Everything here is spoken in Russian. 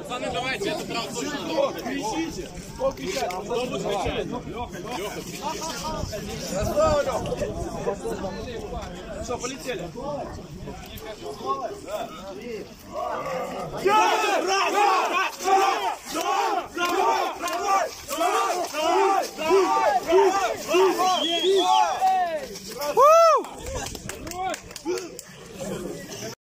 Пацаны, давайте, это правда точно. Кричите. Кто кричит? Кто будет кричать? Леха. Здорово, Леха. Что, полетели? Да.